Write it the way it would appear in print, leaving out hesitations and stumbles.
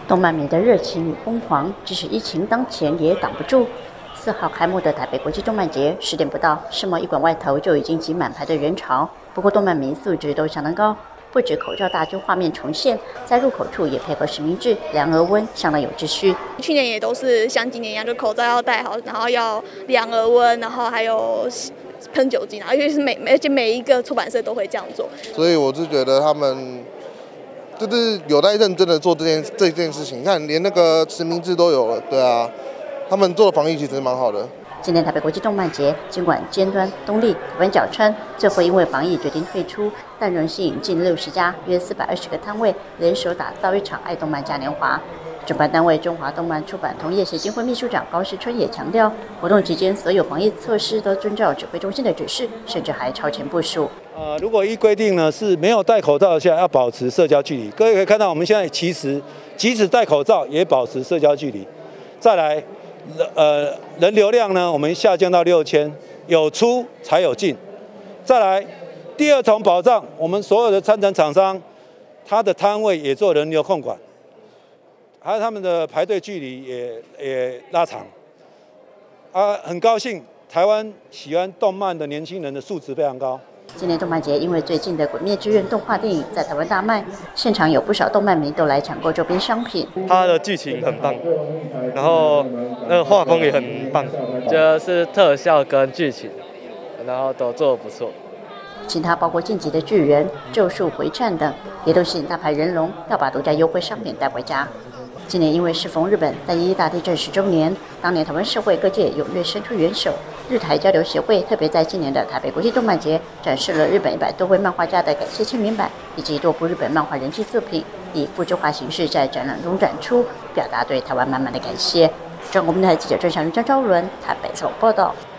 动漫迷的热情与疯狂，即使疫情当前也挡不住。4号开幕的台北国际动漫节，10点不到，世贸一馆外头就已经挤满排队人潮。不过动漫迷素质都相当高，不止口罩大军画面重现，在入口处也配合实名制量额温，相当有秩序。 去年也都是像今年一样，就口罩要戴好，然后要量额温，然后还有喷酒精，然后因为是而且每一个出版社都会这样做。 所以我是觉得他们就是有在认真的做这件事情。你看，连那个实名制都有了，对啊，他们做的防疫其实蛮好的。 今年台北国际动漫节，尽管尖端、东立、台湾角川最后因为防疫决定退出，但仍吸引近60家、约420个摊位，联手打造一场爱动漫嘉年华。主办单位中华动漫出版同业协进会秘书长高世春也强调，活动期间所有防疫措施都遵照指挥中心的指示，甚至还超前部署。 如果依规定呢是没有戴口罩下要保持社交距离，各位可以看到我们现在其实即使戴口罩也保持社交距离。再来，人流量呢我们下降到6000，有出才有进。再来，第二重保障，我们所有的参展厂商，他的摊位也做人流控管。还有他们的排队距离也拉长，很高兴台湾喜欢动漫的年轻人的素质非常高。 今年动漫节因为最近的《鬼灭之刃》动画电影在台湾大卖，现场有不少动漫迷都来抢购周边商品。 它的剧情很棒，然后画风也很棒，就是特效跟剧情，然后都做得不错。 其他包括《晋级的巨人》、《咒术回战》等，也都吸引大牌人龙要把独家优惠商品带回家。今年因为适逢日本3.11大地震10周年，当年台湾社会各界踊跃伸出援手，日台交流协会特别在今年的台北国际动漫节展示了日本100多位漫画家的感谢签名版，以及多部日本漫画人气作品，以复制化形式在展览中展出，表达对台湾满满的感谢。中国电台记者郑祥云、张昭伦台北采访报道。